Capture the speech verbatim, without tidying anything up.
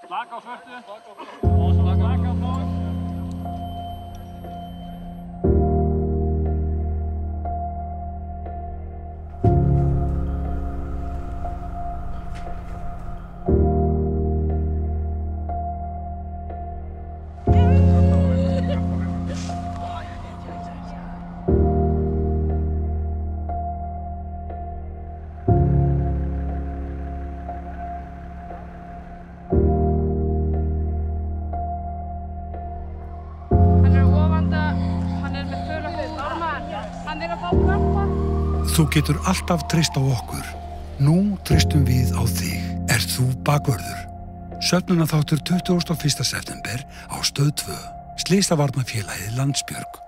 Slaka á svörtu. Og slaka á blóð. Þú getur alltaf treyst á okkur. Nú treystum við á þig. Ert þú bakvörður? Söfnunarþáttur tuttugasta og fyrsta september á Stöð tvö. Slysavarnarfélagið Landsbjörg.